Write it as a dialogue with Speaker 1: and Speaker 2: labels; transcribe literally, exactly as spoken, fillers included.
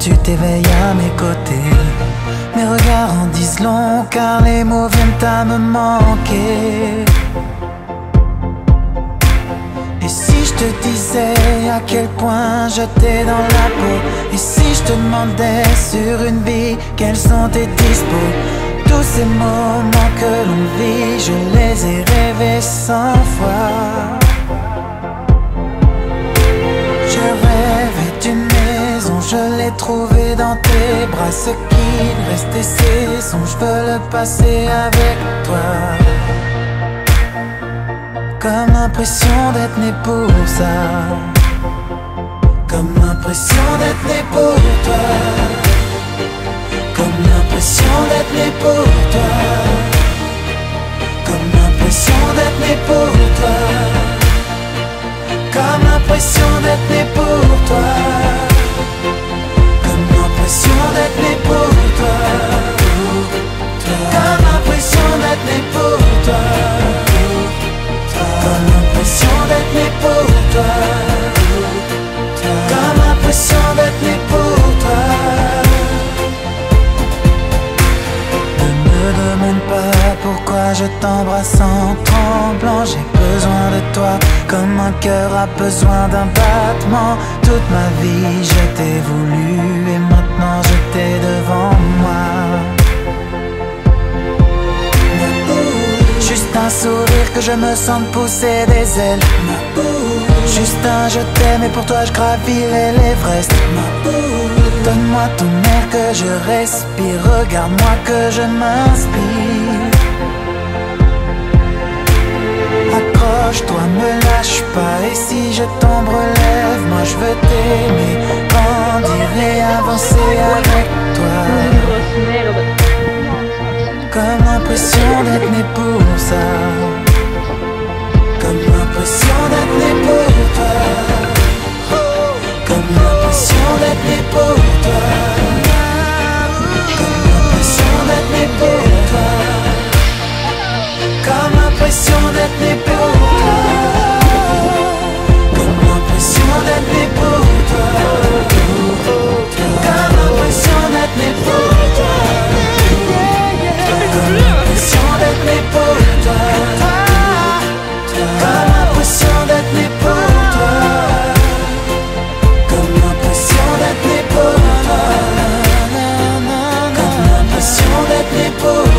Speaker 1: tu t'éveilles à mes côtés. Mes regards en disent long car les mots viennent à me manquer. Et si je te disais à quel point je t'ai dans la peau, et si je te demandais sur une vie quels sont tes dispos, tous ces moments que l'on vit, je les ai rêvés cent fois. Je rêvais d'une maison, je l'ai trouvée dans tes bras. Ce qu'il restait c'est son, je veux le passer avec toi. Comme l'impression d'être né pour ça, comme l'impression d'être né pour toi, comme l'impression d'être né pour toi, comme l'impression d'être né pour toi, comme l'impression d'être né pour toi, comme l'impression d'être né pour toi, comme l'impression d'être né pour toi, comme l'impression d'être né pour toi, comme l'impression d'être né pour toi. Ne me demande pas pourquoi je t'embrasse en tremblant. J'ai besoin de toi comme un cœur a besoin d'un battement. Toute ma vie je t'ai voulu et maintenant je t'ai devant moi. Juste un sourire que je me sente pousser des ailes. Juste un je t'aime et pour toi je gravirai l'Everest. Donne-moi ton air que je respire, regarde-moi que je m'inspire. Accroche-toi, me lâche pas, et si je tombe relève, moi je veux t'aimer, grandir et avancer avec toi. Comme l'impression d'être né pour ça, comme l'impression d'être né pour toi, comme l'impression d'être né pour toi, comme l'impression d'être né pour toi, comme l'impression d'être né pour toi, comme l'impression d'être né pour toi, comme l'impression d'être né pour toi, comme l'impression d'être né pour toi, comme l'impression d'être né pour toi, comme l'impression d'être né pour toi, comme l'impression d'être né pour toi.